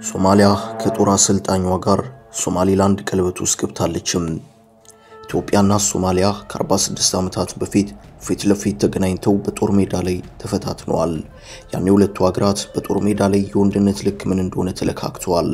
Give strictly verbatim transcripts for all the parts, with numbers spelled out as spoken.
ሶማሊያ ከጦር አሰልጣኟ ጋር ሶማሊላንድ ቀለበት ውስጥ ገብታለችም። ኢትዮጵያና ሶማሊያ ከ46 ዓመታት በፊት ፊት ለፊት ተገናኝተው በጦር ሜዳ ላይ ተፈታትነዋል። ያኔ ሁለቱ ሀገራት በጦር ሜዳ ላይ የወንድነት ልክ ምን እንደሆነ ተለካክተዋል።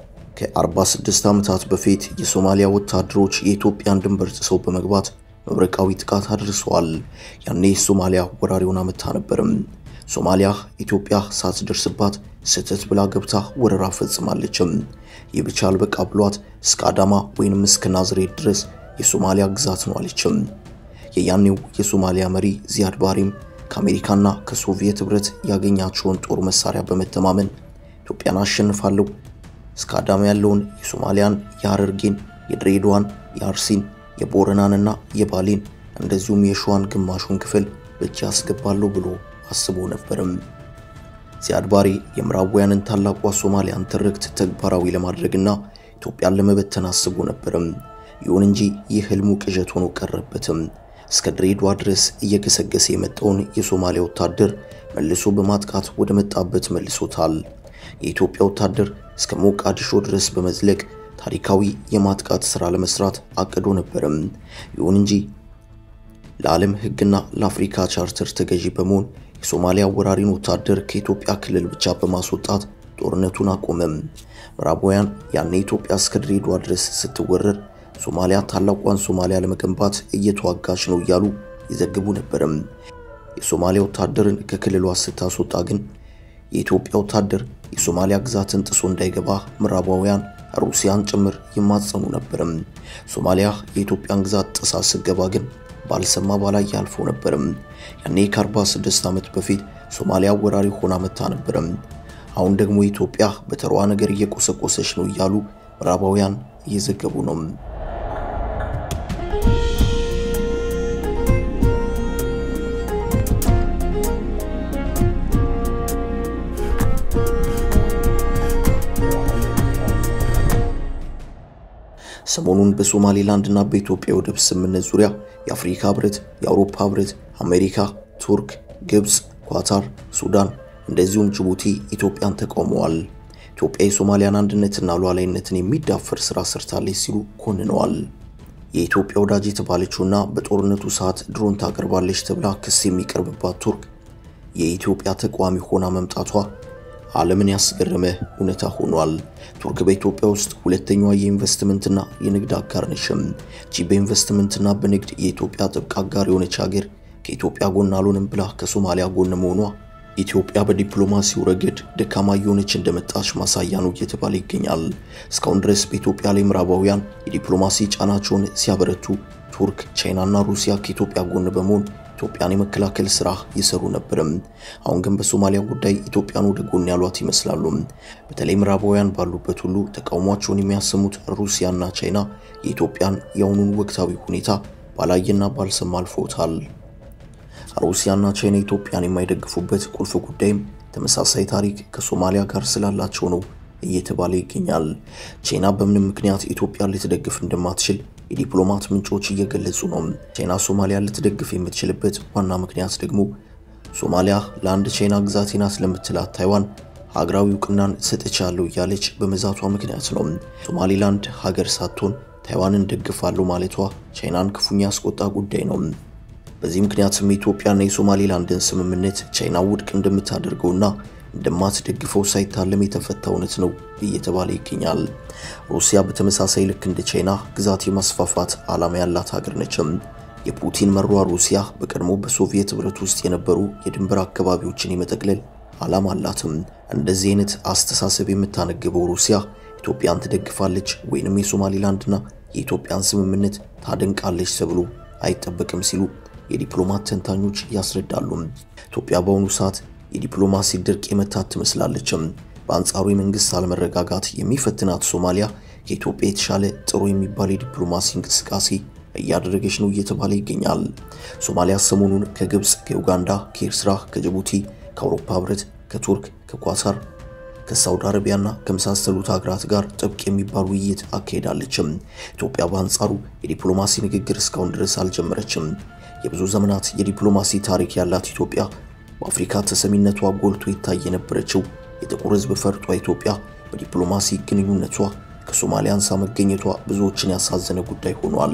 ከ46 ዓመታት በፊት የሶማሊያ ወታደሮች የኢትዮጵያን ድንበር ጥሰው በመግባት መብረቃዊ ጥቃት አድርሰዋል። ያኔ ሶማሊያ ወራሪውን አመታ ነበርም። ሶማሊያ ኢትዮጵያ ሳትደርስባት ስተት ብላ ገብታ ወረራ ፈጽማለችም። የብቻ አልበቃ ብሏት እስከ አዳማ ወይንም እስከ ናዝሬት ድረስ የሶማሊያ ግዛት ነው አለችም። የያኔው የሶማሊያ መሪ ዚያድ ባሬም ከአሜሪካና ከሶቪየት ህብረት ያገኛቸውን ጦር መሳሪያ በመተማመን ኢትዮጵያን አሸንፋለሁ፣ እስከ አዳማ ያለውን የሶማሊያን የሐረርጌን፣ የድሬዳዋን፣ የአርሲን፣ የቦረናንና የባሌን እንደዚሁም የሸዋን ግማሹን ክፍል በእጅ አስገባለሁ ብሎ አስቦ ነበርም። ዚያድ ባሬ የምዕራባውያንን ታላቋ ሶማሊያን ትርክት ተግባራዊ ለማድረግና ኢትዮጵያን ለመበተን አስቦ ነበርም። ይሁን እንጂ ይህ ህልሙ ቅዠት ሆኖ ቀረበትም። እስከ ድሬዳዋ ድረስ እየገሰገሰ የመጣውን የሶማሊያ ወታደር መልሶ በማጥቃት ወደ መጣበት መልሶታል። የኢትዮጵያ ወታደር እስከ ሞቃዲሾ ድረስ በመዝለቅ ታሪካዊ የማጥቃት ሥራ ለመስራት አቅዶ ነበርም። ይሁን እንጂ ለዓለም ህግና ለአፍሪካ ቻርተር ተገዢ በመሆን የሶማሊያ ወራሪን ወታደር ከኢትዮጵያ ክልል ብቻ በማስወጣት ጦርነቱን አቆመም። ምዕራባውያን ያኔ ኢትዮጵያ እስከ ድሬዳዋ ድረስ ስትወረር ሶማሊያ ታላቋን ሶማሊያ ለመገንባት እየተዋጋች ነው እያሉ ይዘግቡ ነበርም። የሶማሊያ ወታደርን ከክልሏ ስታስወጣ ግን የኢትዮጵያ ወታደር የሶማሊያ ግዛትን ጥሶ እንዳይገባ ምዕራባውያን ሩሲያን ጭምር ይማጸኑ ነበርም። ሶማሊያ የኢትዮጵያን ግዛት ጥሳ ስትገባ ግን ባልሰማ ባላይ ያልፎ ነበርም። ያኔ ከ46 ዓመት በፊት ሶማሊያ ወራሪ ሆና መታ ነበርም። አሁን ደግሞ ኢትዮጵያ በተሯ ነገር እየቆሰቆሰች ነው እያሉ ምዕራባውያን እየዘገቡ ነው። ሰሞኑን በሶማሊላንድና በኢትዮጵያ ወደብ ስምምነት ዙሪያ የአፍሪካ ህብረት፣ የአውሮፓ ህብረት፣ አሜሪካ፣ ቱርክ፣ ግብጽ፣ ኳታር፣ ሱዳን እንደዚሁም ጅቡቲ ኢትዮጵያን ተቃውመዋል። ኢትዮጵያ የሶማሊያን አንድነትና ሉዓላዊነትን የሚዳፈር ስራ ሰርታለች ሲሉ ኮንነዋል። የኢትዮጵያ ወዳጅ የተባለችውና በጦርነቱ ሰዓት ድሮን ታቀርባለች ተብላ ክስ የሚቀርብባት ቱርክ የኢትዮጵያ ተቃዋሚ ሆና መምጣቷ ዓለምን ያስገረመ እውነታ ሆኗል። ቱርክ በኢትዮጵያ ውስጥ ሁለተኛዋ የኢንቨስትመንትና የንግድ አጋር ነች። ጂ በኢንቨስትመንትና በንግድ የኢትዮጵያ ጥብቅ አጋር የሆነች ሀገር ከኢትዮጵያ ጎን አልሆንም ብላ ከሶማሊያ ጎን መሆኗ ኢትዮጵያ በዲፕሎማሲው ረገድ ደካማ የሆነች እንደመጣች ማሳያ ነው እየተባለ ይገኛል። እስካሁን ድረስ በኢትዮጵያ ላይ ምዕራባውያን የዲፕሎማሲ ጫናቸውን ሲያበረቱ ቱርክ፣ ቻይናና ሩሲያ ከኢትዮጵያ ጎን በመሆን ኢትዮጵያን የመከላከል ስራ ይሰሩ ነበርም። አሁን ግን በሶማሊያ ጉዳይ ኢትዮጵያን ወደ ጎን ያሏት ይመስላሉ። በተለይ ምዕራባውያን ባሉበት ሁሉ ተቃውሟቸውን የሚያሰሙት ሩሲያና ቻይና የኢትዮጵያን የአሁኑን ወቅታዊ ሁኔታ ባላየና ባልሰማ አልፈውታል። ሩሲያና ቻይና ኢትዮጵያን የማይደግፉበት ቁልፍ ጉዳይም ተመሳሳይ ታሪክ ከሶማሊያ ጋር ስላላቸው ነው እየተባለ ይገኛል። ቻይና በምንም ምክንያት ኢትዮጵያን ልትደግፍ እንደማትችል የዲፕሎማት ምንጮች እየገለጹ ነው። ቻይና ሶማሊያ ልትደግፍ የምትችልበት ዋና ምክንያት ደግሞ ሶማሊያ ለአንድ ቻይና ግዛቴ ናት ለምትላት ታይዋን ሀገራዊ ዕውቅናን ሰጥቻለሁ እያለች በመዛቷ ምክንያት ነው። ሶማሊላንድ ሀገር ሳትሆን ታይዋንን ደግፋለሁ ማለቷ ቻይናን ክፉኛ ያስቆጣ ጉዳይ ነው። በዚህ ምክንያትም ኢትዮጵያና የሶማሊላንድን ስምምነት ቻይና ውድቅ እንደምታደርገውና እንደማትደግፈው ሳይታለም የተፈታ እውነት ነው እየተባለ ይገኛል። ሩሲያ በተመሳሳይ ልክ እንደ ቻይና ግዛት የማስፋፋት ዓላማ ያላት ሀገር ነች። የፑቲን መሯ ሩሲያ በቀድሞ በሶቪየት ህብረት ውስጥ የነበሩ የድንበር አካባቢዎችን የመጠቅለል ዓላማ አላትም። እንደዚህ አይነት አስተሳሰብ የምታነግበው ሩሲያ ኢትዮጵያን ትደግፋለች ወይንም የሶማሊላንድና የኢትዮጵያን ስምምነት ታደንቃለች ተብሎ አይጠበቅም ሲሉ የዲፕሎማት ተንታኞች ያስረዳሉ። ኢትዮጵያ በአሁኑ ሰዓት የዲፕሎማሲ ድርቅ የመታት ትመስላለች። በአንጻሩ የመንግስት አለመረጋጋት የሚፈትናት ሶማሊያ ከኢትዮጵያ የተሻለ ጥሩ የሚባል የዲፕሎማሲ እንቅስቃሴ እያደረገች ነው እየተባለ ይገኛል። ሶማሊያ ሰሞኑን ከግብጽ፣ ከዩጋንዳ፣ ከኤርትራ፣ ከጅቡቲ፣ ከአውሮፓ ህብረት፣ ከቱርክ፣ ከኳታር፣ ከሳውዲ አረቢያና ከመሳሰሉት ሀገራት ጋር ጥብቅ የሚባል ውይይት አካሄዳለች። ኢትዮጵያ በአንጻሩ የዲፕሎማሲ ንግግር እስካሁን ድረስ አልጀመረችም። የብዙ ዘመናት የዲፕሎማሲ ታሪክ ያላት ኢትዮጵያ በአፍሪካ ተሰሚነቷ ጎልቶ ይታይ የነበረችው የጥቁር ህዝብ ፈርጧ ኢትዮጵያ በዲፕሎማሲ ግንኙነቷ ከሶማሊያ አንሳ መገኘቷ ብዙዎችን ያሳዘነ ጉዳይ ሆኗል።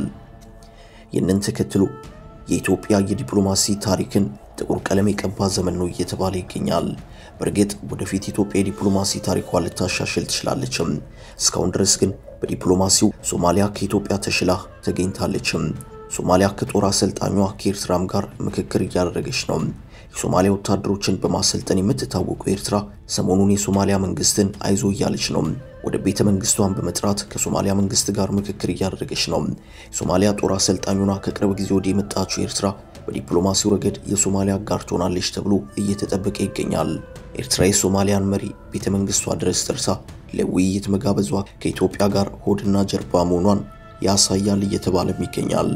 ይህንን ተከትሎ የኢትዮጵያ የዲፕሎማሲ ታሪክን ጥቁር ቀለም የቀባ ዘመን ነው እየተባለ ይገኛል። በርግጥ ወደፊት ኢትዮጵያ የዲፕሎማሲ ታሪኳን ልታሻሽል ትችላለች። እስካሁን ድረስ ግን በዲፕሎማሲው ሶማሊያ ከኢትዮጵያ ተሽላ ተገኝታለች። ሶማሊያ ከጦር አሰልጣኟ ከኤርትራም ጋር ምክክር እያደረገች ነው። የሶማሊያ ወታደሮችን በማሰልጠን የምትታወቀው ኤርትራ ሰሞኑን የሶማሊያ መንግስትን አይዞ እያለች ነው። ወደ ቤተ መንግስቷን በመጥራት ከሶማሊያ መንግስት ጋር ምክክር እያደረገች ነው። የሶማሊያ ጦር አሰልጣኙና ከቅርብ ጊዜ ወዲህ የመጣችው ኤርትራ በዲፕሎማሲው ረገድ የሶማሊያ ጋር ትሆናለች ተብሎ እየተጠበቀ ይገኛል። ኤርትራ የሶማሊያን መሪ ቤተ መንግስቷ ድረስ ደርሳ ለውይይት መጋበዟ ከኢትዮጵያ ጋር ሆድና ጀርባ መሆኗን ያሳያል እየተባለም ይገኛል።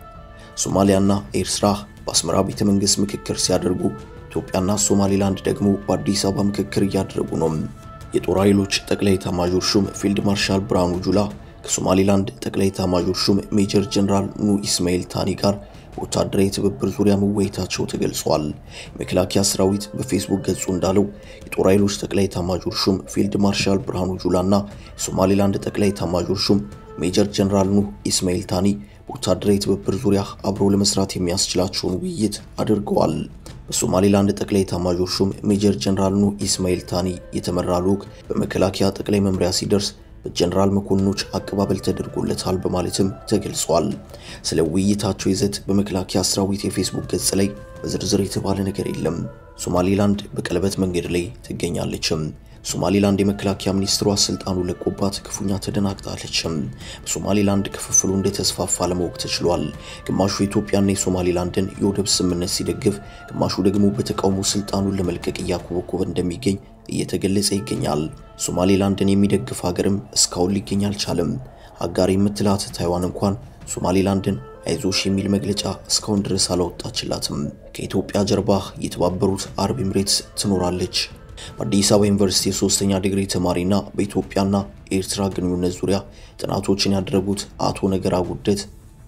ሶማሊያና ኤርትራ በአስመራ ቤተ መንግስት ምክክር ሲያደርጉ ኢትዮጵያና ሶማሊላንድ ደግሞ በአዲስ አበባ ምክክር እያደረጉ ነው። የጦር ኃይሎች ጠቅላይ ኤታማዦር ሹም ፊልድ ማርሻል ብርሃኑ ጁላ ከሶማሊላንድ ጠቅላይ ኤታማዦር ሹም ሜጀር ጀነራል ኑ ኢስማኤል ታኒ ጋር ወታደራዊ ትብብር ዙሪያ መወያየታቸው ተገልጿል። የመከላከያ ሰራዊት በፌስቡክ ገጹ እንዳለው የጦር ኃይሎች ጠቅላይ ኤታማዦር ሹም ፊልድ ማርሻል ብርሃኑ ጁላና የሶማሊላንድ ጠቅላይ ኤታማዦር ሹም ሜጀር ጀነራል ኑ ኢስማኤል ታኒ በወታደራዊ ትብብር ዙሪያ አብረው ለመስራት የሚያስችላቸውን ውይይት አድርገዋል። በሶማሊላንድ ጠቅላይ ኤታማዦር ሹም ሜጀር ጀነራል ኑ ኢስማኤል ታኒ የተመራ ልዑክ በመከላከያ ጠቅላይ መምሪያ ሲደርስ በጀነራል መኮንኖች አቀባበል ተደርጎለታል በማለትም ተገልጿል። ስለ ውይይታቸው ይዘት በመከላከያ ሰራዊት የፌስቡክ ገጽ ላይ በዝርዝር የተባለ ነገር የለም። ሶማሊላንድ በቀለበት መንገድ ላይ ትገኛለች። ሶማሊላንድ የመከላከያ ሚኒስትሯ ስልጣኑ ለቆባት ክፉኛ ተደናግጣለች። በሶማሊላንድ ክፍፍሉ እንደተስፋፋ ለማወቅ ተችሏል። ግማሹ ኢትዮጵያና የሶማሊላንድን የወደብ ስምምነት ሲደግፍ፣ ግማሹ ደግሞ በተቃውሞ ስልጣኑን ለመልቀቅ እያኮበኮበ እንደሚገኝ እየተገለጸ ይገኛል። ሶማሊላንድን የሚደግፍ ሀገርም እስካሁን ሊገኝ አልቻለም። አጋር የምትላት ታይዋን እንኳን ሶማሊላንድን አይዞሽ የሚል መግለጫ እስካሁን ድረስ አላወጣችላትም። ከኢትዮጵያ ጀርባ የተባበሩት አረብ ኤምሬትስ ትኖራለች። በአዲስ አበባ ዩኒቨርሲቲ የሶስተኛ ዲግሪ ተማሪና በኢትዮጵያና ኤርትራ ግንኙነት ዙሪያ ጥናቶችን ያደረጉት አቶ ነገራ ጉደት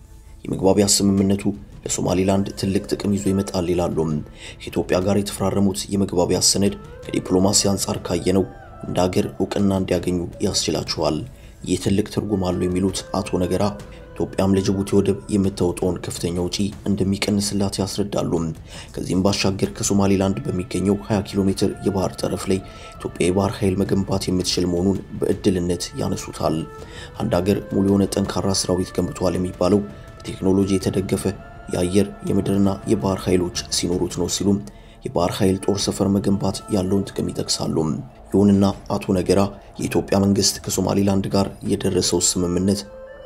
የመግባቢያ ስምምነቱ ለሶማሊላንድ ትልቅ ጥቅም ይዞ ይመጣል ይላሉ። ከኢትዮጵያ ጋር የተፈራረሙት የመግባቢያ ሰነድ ከዲፕሎማሲ አንፃር ካየነው እንደ ሀገር እውቅና እንዲያገኙ ያስችላቸዋል። ይህ ትልቅ ትርጉም አለው የሚሉት አቶ ነገራ ኢትዮጵያም ለጅቡቲ ወደብ የምታወጣውን ከፍተኛ ወጪ እንደሚቀንስላት ያስረዳሉ። ከዚህም ባሻገር ከሶማሊላንድ በሚገኘው ሃያ ኪሎ ሜትር የባህር ጠረፍ ላይ ኢትዮጵያ የባህር ኃይል መገንባት የምትችል መሆኑን በእድልነት ያነሱታል። አንድ ሀገር ሙሉ የሆነ ጠንካራ ሰራዊት ገንብቷል የሚባለው በቴክኖሎጂ የተደገፈ የአየር የምድርና የባህር ኃይሎች ሲኖሩት ነው ሲሉ የባህር ኃይል ጦር ሰፈር መገንባት ያለውን ጥቅም ይጠቅሳሉ። ይሁንና አቶ ነገራ የኢትዮጵያ መንግስት ከሶማሊላንድ ጋር የደረሰው ስምምነት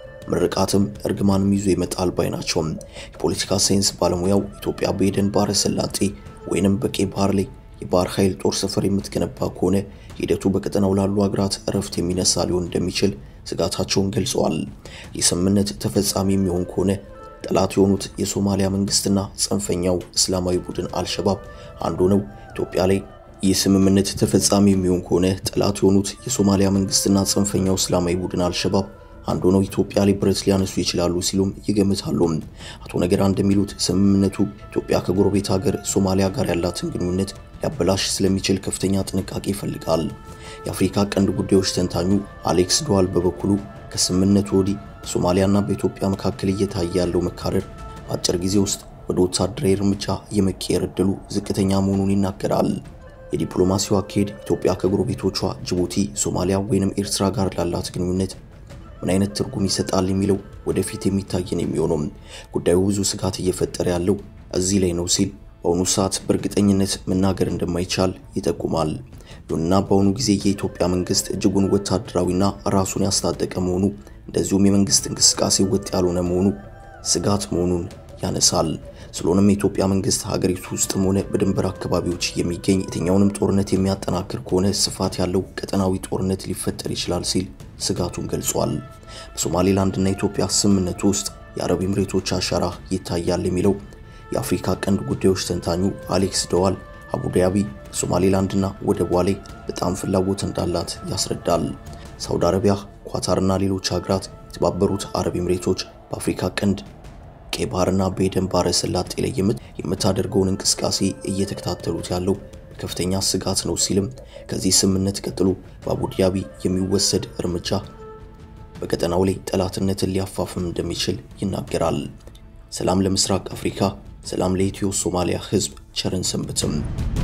ምርቃትም እርግማንም ይዞ ይመጣል ባይ ናቸው። የፖለቲካ ሳይንስ ባለሙያው ኢትዮጵያ በኤደን ባህረ ሰላጤ ወይንም በቀይ ባህር ላይ የባህር ኃይል ጦር ሰፈር የምትገነባ ከሆነ ሂደቱ በቀጠናው ላሉ ሀገራት እረፍት የሚነሳ ሊሆን እንደሚችል ስጋታቸውን ገልጸዋል። የስምምነት ተፈጻሚ የሚሆን ከሆነ ጠላት የሆኑት የሶማሊያ መንግስትና ጽንፈኛው እስላማዊ ቡድን አልሸባብ አንዱ ነው። ኢትዮጵያ ላይ የስምምነት ተፈጻሚ የሚሆን ከሆነ ጠላት የሆኑት የሶማሊያ መንግስትና ጽንፈኛው እስላማዊ ቡድን አልሸባብ አንዱ ነው። ኢትዮጵያ ላይ ብረት ሊያነሱ ይችላሉ ሲሉም ይገምታሉ። አቶ ነገራ እንደሚሉት ስምምነቱ ኢትዮጵያ ከጎረቤት ሀገር ሶማሊያ ጋር ያላትን ግንኙነት ሊያበላሽ ስለሚችል ከፍተኛ ጥንቃቄ ይፈልጋል። የአፍሪካ ቀንድ ጉዳዮች ተንታኙ አሌክስ ዶዋል በበኩሉ ከስምምነቱ ወዲህ ሶማሊያና በኢትዮጵያ መካከል እየታየ ያለው መካረር በአጭር ጊዜ ውስጥ ወደ ወታደራዊ እርምጃ የመቀየር ዕድሉ ዝቅተኛ መሆኑን ይናገራል። የዲፕሎማሲው አካሄድ ኢትዮጵያ ከጎረቤቶቿ ጅቡቲ፣ ሶማሊያ ወይንም ኤርትራ ጋር ላላት ግንኙነት ምን አይነት ትርጉም ይሰጣል የሚለው ወደፊት የሚታይ ነው የሚሆነው። ጉዳዩ ብዙ ስጋት እየፈጠረ ያለው እዚህ ላይ ነው ሲል በአሁኑ ሰዓት በእርግጠኝነት መናገር እንደማይቻል ይጠቁማል። ይሁንና በአሁኑ ጊዜ የኢትዮጵያ መንግስት እጅጉን ወታደራዊና ራሱን ያስታጠቀ መሆኑ እንደዚሁም የመንግስት እንቅስቃሴ ወጥ ያልሆነ መሆኑ ስጋት መሆኑን ያነሳል። ስለሆነም የኢትዮጵያ መንግስት ሀገሪቱ ውስጥም ሆነ በድንበር አካባቢዎች የሚገኝ የትኛውንም ጦርነት የሚያጠናክር ከሆነ ስፋት ያለው ቀጠናዊ ጦርነት ሊፈጠር ይችላል ሲል ስጋቱን ገልጿል። በሶማሊላንድና ኢትዮጵያ ስምምነት ውስጥ የአረብ ኤምሬቶች አሻራ ይታያል የሚለው የአፍሪካ ቀንድ ጉዳዮች ተንታኙ አሌክስ ዶዋል አቡዳቢ ሶማሊላንድና ወደቧ ላይ በጣም ፍላጎት እንዳላት ያስረዳል። ሳውዲ አረቢያ፣ ኳታርና ሌሎች ሀገራት የተባበሩት አረብ ኤምሬቶች በአፍሪካ ቀንድ ቀይ ባህርና በኤደን ባህረ ሰላጤ ላይ የምታደርገውን እንቅስቃሴ እየተከታተሉት ያለው ከፍተኛ ስጋት ነው ሲልም ከዚህ ስምምነት ቀጥሎ በአቡዳቢ የሚወሰድ እርምጃ በቀጠናው ላይ ጠላትነትን ሊያፋፍም እንደሚችል ይናገራል። ሰላም ለምስራቅ አፍሪካ፣ ሰላም ለኢትዮ ሶማሊያ ህዝብ፣ ቸርን ሰንብትም።